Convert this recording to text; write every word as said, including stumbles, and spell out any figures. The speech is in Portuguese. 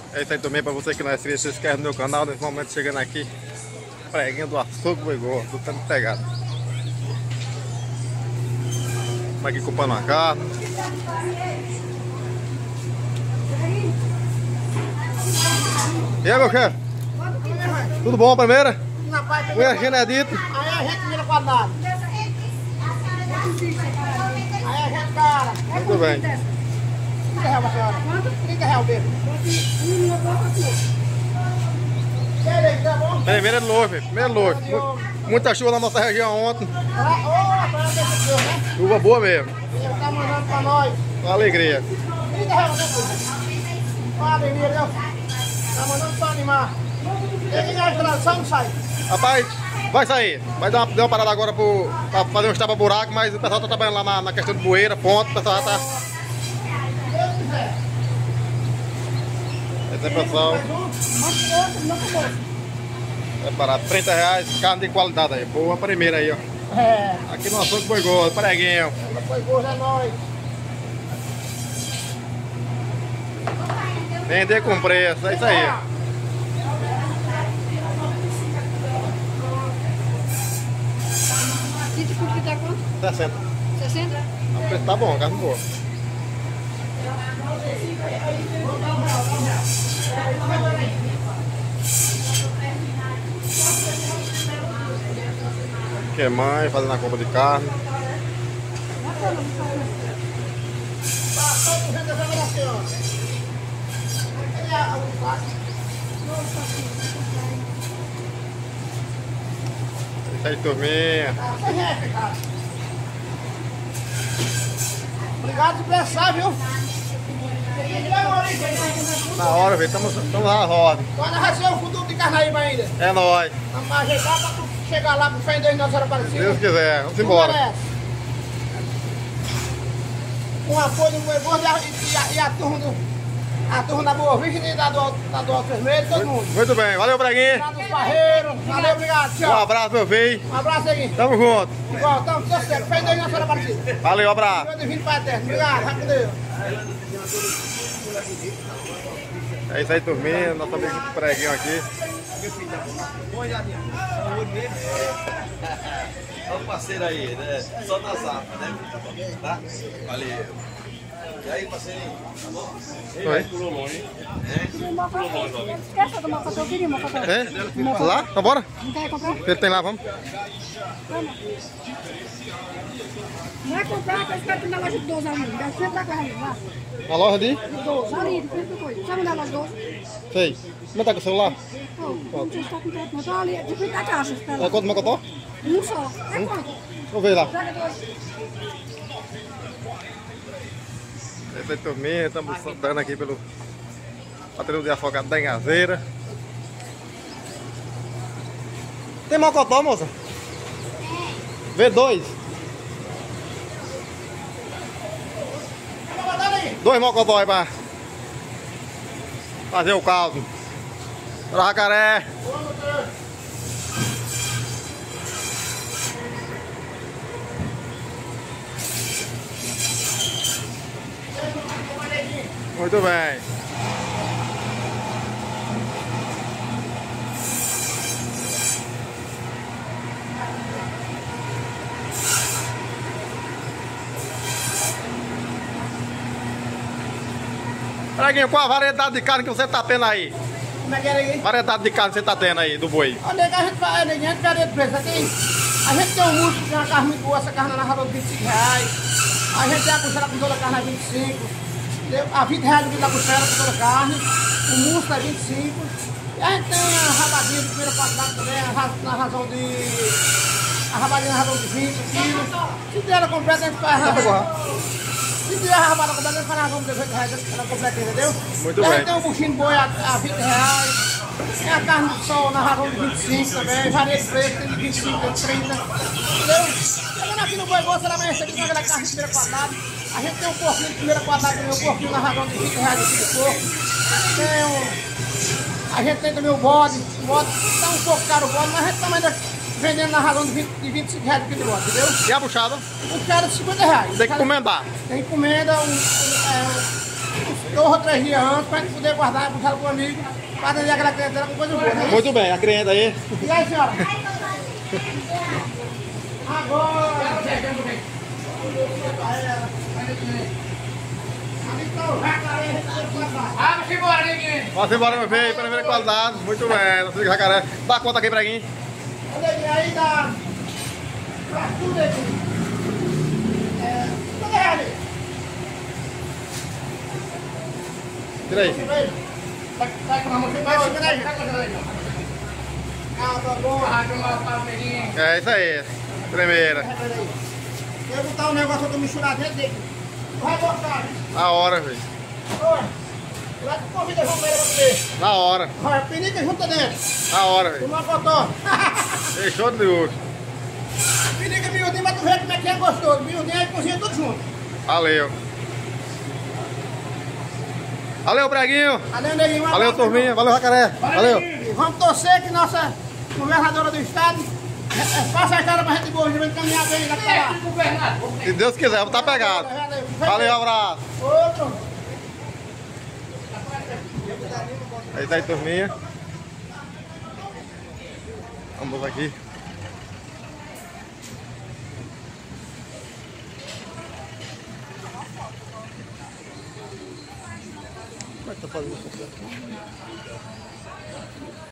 É isso aí também para você que não é inscrito, se inscreve no meu canal. Nesse momento chegando aqui, preguinho do açougue boi gordo, tudo tanto pegado. Estamos aqui comprando uma carne. E aí, meu chefe? Tudo bom, primeira? Primeira Genedito. Aí a gente vira quadrado. Aí a gente, cara. Muito bem. trinta reais, senhora. trinta reais, bebo. Tá bom? Primeira de novo, filho. Primeira de novo. Muita chuva na nossa região ontem. Ô, para ver se deu, né? Chuva boa mesmo. Ele tá mandando pra nós. Com alegria. trinta reais, né, filho? Olha a alegria, viu? Tá mandando pra animar. Tem que ganhar sai ou não sai? Rapaz, vai sair. Vai dar uma, dar uma parada agora pro, pra fazer uns tapa-buraco, mas o pessoal tá trabalhando lá na, na questão de bueira, ponto. O pessoal já tá. Esse é o pessoal. Preparado. trinta reais, carne de qualidade aí. Boa primeira aí, ó. É. Aqui no açougue boi gordo, preguinho. Foi gordo, é nóis. Vender com preço, é isso aí. E de curto que tá quanto? sessenta. sessenta? O preço tá bom, carne boa. Que é mãe fazendo a compra de carne. Isso aí, turminha. Obrigado por pensar, viu? Na hora, velho, estamos na roda. Agora nós vamos ser o futuro de Carnaíba ainda. É nóis. Vamos ajeitar pra tu chegar lá pro fé em Deus Nossa Senhora Se Aparecida. Deus quiser, vamos embora. Com apoio do Boi Gordo e a, e a, e a turma do, a turma da Boa Virgem e da do, da do Alto Vermelho, todo mundo. Muito bem, valeu, Braguinho. Lá dos Barreiros. Valeu, obrigado, Um tchau. abraço, meu filho. Um abraço aí. Tamo junto. Igual, tamo, Deus certo. Fé em Deus Nossa Senhora Aparecida. Valeu, abraço. Deus divino Pai Eterno. Obrigado, vai com Deus. É isso aí, turminha. Nosso amigo preguinho aqui. Olha o parceiro aí, né? Só da Zapa, né? Tá? Valeu. E aí, parceirinho? Tá bom? Oi. Pulou longe. Esquece do mocotó, eu queria mocotó. É? Lá? Então bora? Não quer comprar? Ele tem lá, vamos? Não é comprar, que eu espero que o negócio de doze ali. Deve ser pra cá, lá. Na loja de? doze, ali, de frente do coisa. Sabe o negócio de doze? Sei. Como tá com o celular? Pô, não sei se tá com tempo, não. Tá ali, de frente da caixa, espera. É quanto mocotó? Um só. É quanto? Vamos ver lá. Joga dois. É isso aí, turminha. Estamos soltando aqui pelo patrulho de afogado da Engazeira. Tem mocotó, moça? Vê dois. Dois mocotó aí pra fazer o caldo. Para jacaré. Muito bem. Preguinho, qual a variedade de carne que você tá tendo aí? Como é que era aí? Variedade de carne que você tá tendo aí, do boi? Onde é que a gente vai? A gente vai de preço aqui. A gente tem um músculo, tem uma carne muito boa, essa carne na rua de vinte e cinco reais. A gente tem a costela com toda a carne a vinte e cinco. A vinte reais o quilo da costela com toda a carne. O músculo é vinte e cinco. E a gente tem a rabadinha de primeira qualidade também, na razão de... A rabadinha na razão de vinte quilos. Se der ela completa, a gente faz a rabadinha. Se der a rabada completa, a gente faz a razão de dezoito reais, ela completa, entendeu? Muito e a bem. gente tem um buchinho de boi a, a vinte reais. Tem a carne de sol na razão de vinte e cinco também, varia de preço, tem de vinte e cinco, tem de trinta. Entendeu? Chegando aqui no Boi Gordo, você vai amanhecer aqui com aquela carne de primeira qualidade. A gente tem um porquinho de primeira qualidade também, um porquinho na razão de vinte reais de porco. Tem um... A gente tem também o bode, o bode tá um pouco caro o bode, mas a gente também ainda vendendo na razão de, vinte, de vinte e cinco reais de quilo de bode, entendeu? E a buchada? Um cara de cinquenta reais. Tem que encomendar. Tem encomenda, um, um, é, uns dois ou três dias antes, pra gente poder guardar e puxar pro amigo, pra atender aquela clientela com coisa boa, né? Muito bem, a cliente aí. E aí, senhora? Agora! Vamos embora, Neguinho! Vamos embora, meu filho, para ver a qualidade. Muito bem, não sei de jacaré. Dá conta aqui, Preguinho. Neguinho, aí dá. Pra tudo, Neguinho. É. Cadê ele? Tira aí. Vai, vai com a mão, vai, segura aí. Segura aí. Ah, tá bom. Ah, que mal, tá, Neguinho. É isso aí. Primeira. Eu vou botar um negócio aqui misturado dentro dele. Vai botar. Na hora, filho. Oi. Lá que convida a Romero pra comer. Na hora. Olha, pinica junta dentro. Na hora, filho. Toma cotó. Fechou de ouro. Pinica miudinho, mas tu vê como é que é gostoso. Miudinho e cozinha tudo junto. Valeu. Valeu, Preguinho. Valeu, Neguinho. Um Valeu, abraço, turminha. irmão. Valeu, jacaré. Valeu. E vamos torcer que nossa governadora do estado é, é, faça a cara pra gente boa, a gente vai caminhar bem lá pra lá. Se Deus quiser, vou estar pegado. Valeu, abraço. Outro. É isso aí, turminha. Vamos aqui. Como é que tá fazendo isso aqui?